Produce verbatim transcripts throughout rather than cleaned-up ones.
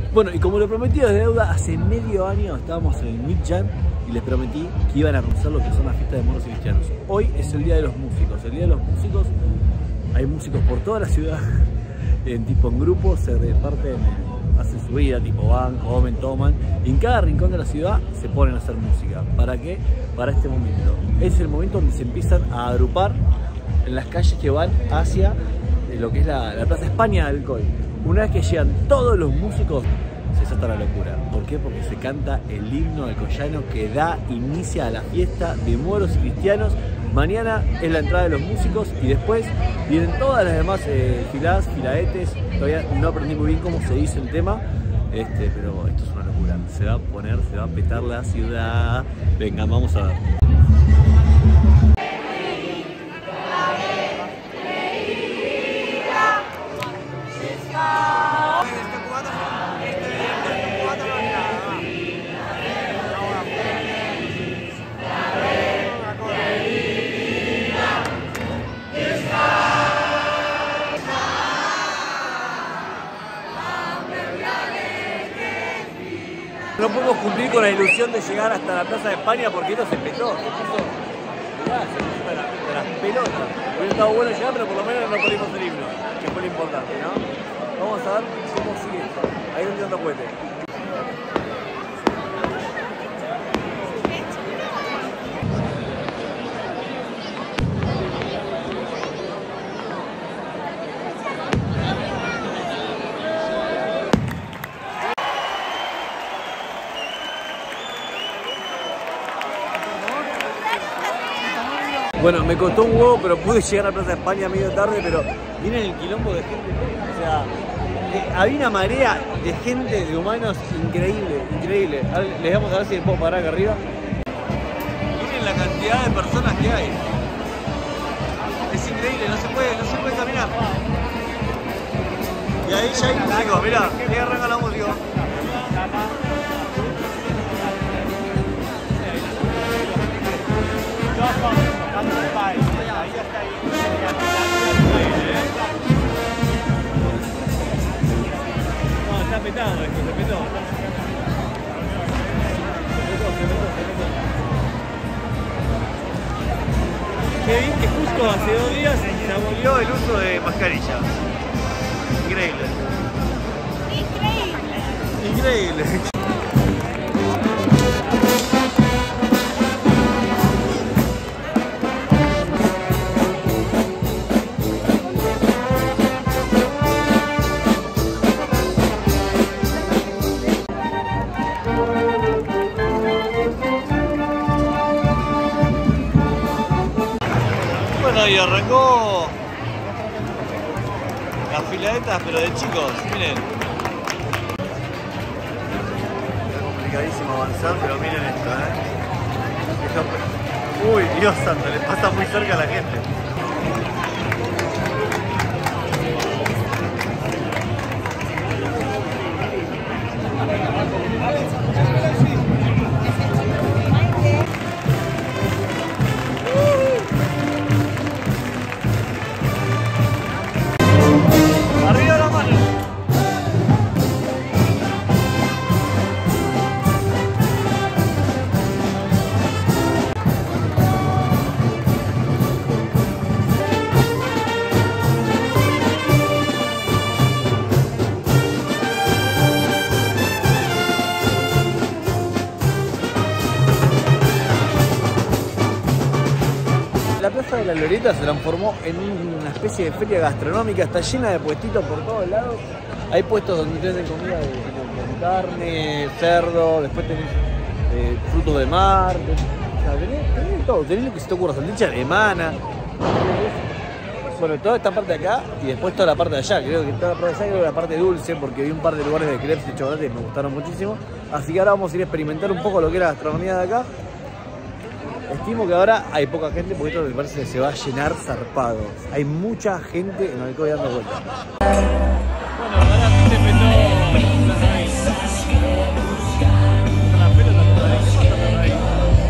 Bueno, y como lo prometí de deuda, hace medio año estábamos en el Midjam y les prometí que iban a cruzar lo que son las fiestas de moros y cristianos. Hoy es el día de los músicos. El día de los músicos, hay músicos por toda la ciudad, en tipo en grupos, se reparten, hacen su vida, tipo van, comen, toman, y en cada rincón de la ciudad se ponen a hacer música. ¿Para qué? Para este momento. Es el momento donde se empiezan a agrupar en las calles que van hacia lo que es la, la Plaza España de Alcoy. Una vez que llegan todos los músicos, se desata la locura. ¿Por qué? Porque se canta el himno alcoyano que da inicio a la fiesta de moros y cristianos. Mañana es la entrada de los músicos y después vienen todas las demás eh, filadas, filaetes. Todavía no aprendí muy bien cómo se dice el tema, este, pero esto es una locura. Se va a poner, se va a petar la ciudad. Venga, vamos a ver. No podemos cumplir con la ilusión de llegar hasta la Plaza de España porque esto se petó, se puso, mirá, se puso de, la, de las pelotas. Hubiera estado bueno llegar, pero por lo menos no perdimos el himno, que fue lo importante, ¿no? Vamos a ver cómo sigue esto. Ahí no tirando cohete. Bueno, me costó un huevo, pero pude llegar a la Plaza de España medio tarde, pero miren el quilombo de gente. O sea, eh, había una marea de gente, de humanos, increíble, increíble. A ver, les vamos a ver si les puedo parar acá arriba. Miren la cantidad de personas que hay. Es increíble, no se puede, no se puede caminar. Y ahí ya hay músicos, mirá, ahí arranca la música. No, está petado esto, se petó. Se petó, se petó, se petó. Qué bien que justo hace dos días se abolió el uso de mascarillas. Increíble. Increíble. Increíble. Y arrancó las filadetas, pero de chicos, miren. Es complicadísimo avanzar, pero miren esto, ¿eh? Uy, Dios santo, le pasa muy cerca a la gente. La Plaza de la Glorieta se transformó en una especie de feria gastronómica, está llena de puestitos por todos lados. Hay puestos donde tienen comida de, de, de carne, cerdo, después tenés eh, frutos de mar, tenés, o sea, tenés, tenés todo, tenés lo que se te ocurra, salchicha de mana. Bueno, toda esta parte de acá y después toda la parte de allá. Creo que toda la parte de allá, creo que la parte dulce, porque vi un par de lugares de crepes y chocolate que me gustaron muchísimo. Así que ahora vamos a ir a experimentar un poco lo que es la gastronomía de acá. Estimo que ahora hay poca gente porque esto me parece que se va a llenar zarpado. Hay mucha gente en Alcoy dando vueltas. Bueno, ahora sí se petó Plaza ahí. La pelota por ahí.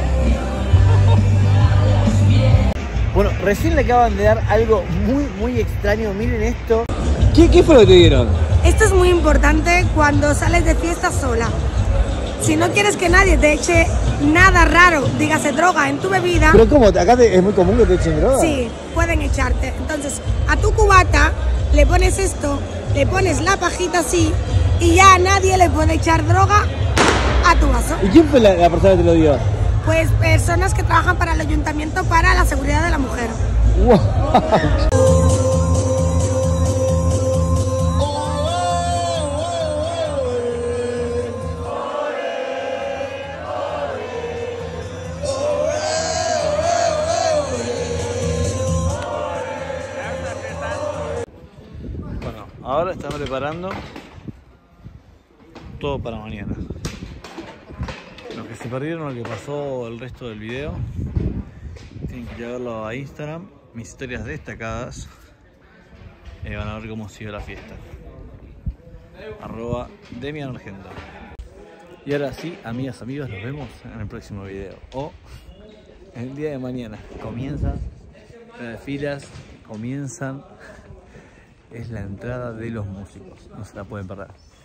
Bueno, recién le acaban de dar algo muy, muy extraño. Miren esto. ¿Qué, qué fue lo que te dieron? Esto es muy importante cuando sales de fiesta sola. Si no quieres que nadie te eche nada raro, dígase droga, en tu bebida... ¿Pero cómo? ¿Acá te, es muy común que te echen droga? Sí, pueden echarte. Entonces, a tu cubata le pones esto, le pones la pajita así y ya nadie le puede echar droga a tu vaso. ¿Y quién fue la, la persona que te lo dio? Pues personas que trabajan para el ayuntamiento para la seguridad de la mujer. Wow. Bueno, ahora están preparando todo para mañana. Los que se perdieron lo que pasó el resto del video, tienen que llevarlo a Instagram, mis historias destacadas, y van a ver cómo siguió la fiesta. Arroba Demian Argento. Y ahora sí, amigas, amigos, nos vemos en el próximo video. O el día de mañana. Comienza las filas, comienzan. Es la entrada de los músicos. No se la pueden perder.